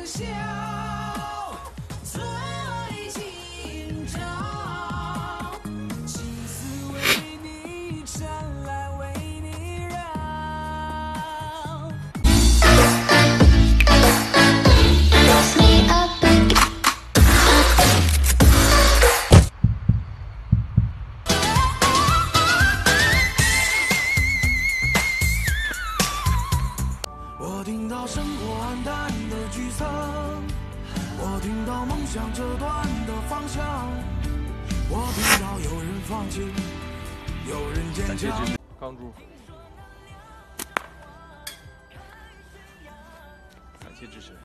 笑，最今朝。青丝为你缠来为你绕。我听到生活暗淡的沮丧，我听到梦想折断的方向，我听到有人放弃，有人坚强。 钢珠，感谢支持。